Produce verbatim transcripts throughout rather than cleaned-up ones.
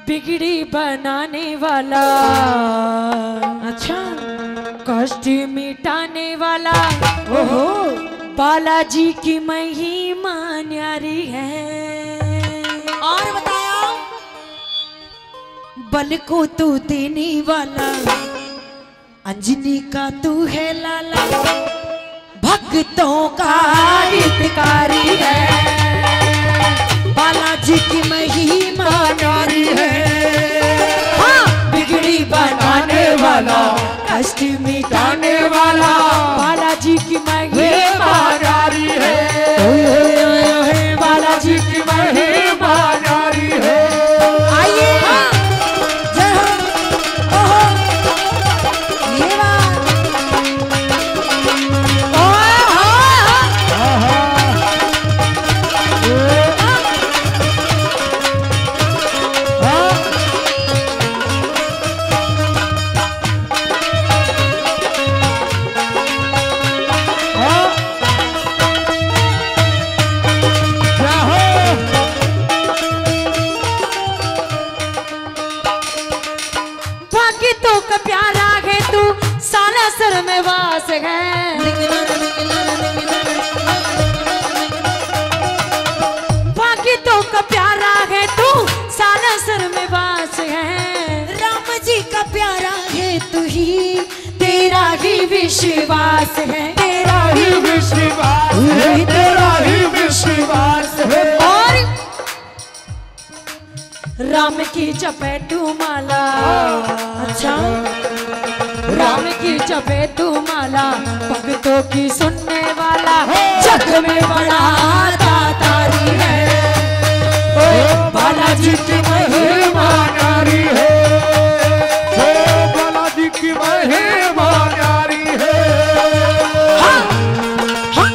बिगड़ी बनाने वाला, अच्छा कष्ट मिटाने वाला, ओहो बालाजी की महिमा न्यारी है। और बताया बल को तू देने वाला, अंजनी का तू है लाला, भक्तों का हितकारी है, बालाजी की महिमा न्यारी है। हाँ, बिगड़ी बनाने वाला, कष्ट मिटाने वाला, बालाजी की महिमा न्यारी है। बालाजी की महिमा न्यारी है। आइए जय हो। ओहो ये बात प्यारा है तू, सालासर में वास है, बाकी तो का प्यारा है तू, सालासर में वास है, राम जी का प्यारा है तू ही, तेरा ही विश्वास है, तेरा ही विश्वास है, तेरा ही विश्वास है। और राम की जपे तू माला, अच्छा राम की जपे तू माला, भक्तों की सुनने वाला, जग में बड़ा दातारी है, बालाजी की महिमा न्यारी है, बालाजी की महिमा न्यारी है। हाँ, हाँ।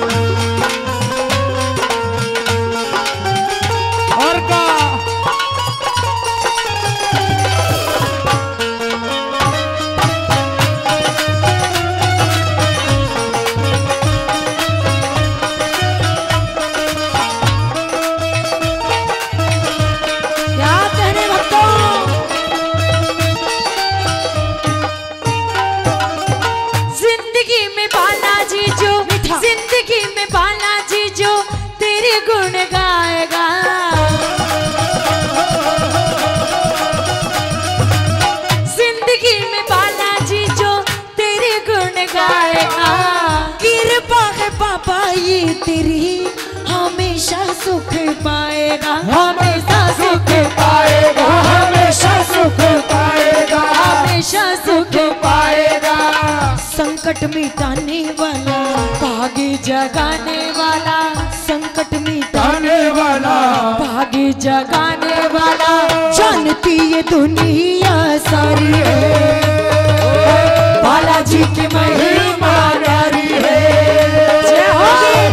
और का गुण गाएगा, जिंदगी में बालाजी जो तेरे गुण गाएगा, कृपा है बाबा ये तेरी, हमेशा सुख पाएगा, हमेशा सुख पाएगा, हमेशा सुख पाएगा, हमेशा सुख पाएगा। संकट मिटाने वाला, भाग्य जगाने वाला, संकट मिटाने वाला, भाग्य जगाने वाला, जानती ये दुनिया सारी है, बालाजी की महिमा न्यारी है। जय हो।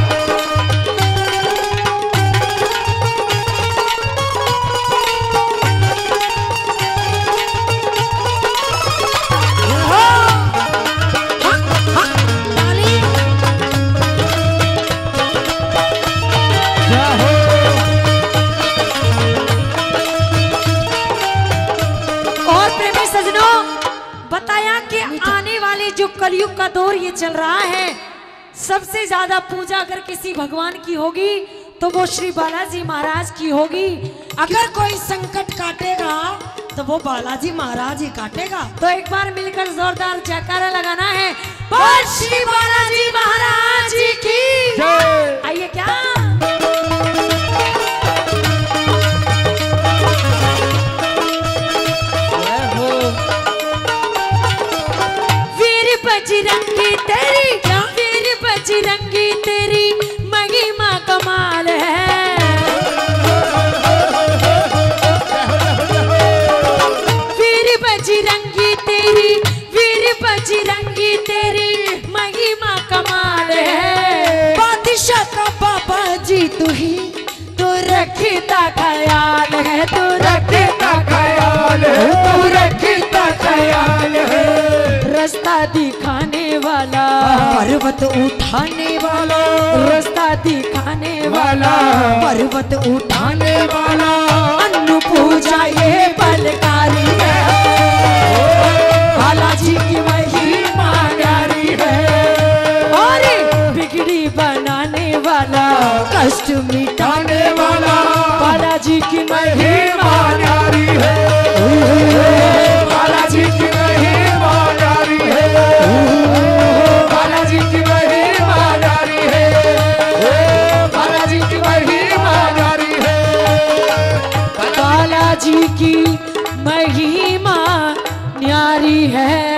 बताया कि आने वाले जो कलयुग का दौर ये चल रहा है, सबसे ज्यादा पूजा अगर किसी भगवान की होगी तो वो श्री बालाजी महाराज की होगी। अगर कोई संकट काटेगा तो वो बालाजी महाराज ही काटेगा। तो एक बार मिलकर जोरदार जयकारा लगाना है, बोल श्री बालाजी महाराज की। आइए क्या बजरंगी तेरी, वीर बजरंगी तेरी महिमा कमाल है, वीर बजरंगी तेरी, वीर बजरंगी तेरी महिमा कमाल है, बादशाह का बाबा जी तू ही, तू रखता ख्याल है, तू रखता ख्याल है, तू रखता ख्याल है, रास्ता दिखाने वाला, पर्वत उठाने वाला, रास्ता दिखाने वाला, पर्वत उठाने वाला, अन्न पूजा ये पल बनाने वाला, कष्ट मिटाने आने वाला बालाजी की महिमा न्यारी है, बालाजी की महिमा न्यारी है, बालाजी की महिमा न्यारी है, बालाजी की महिमा न्यारी है, बालाजी की महिमा न्यारी है।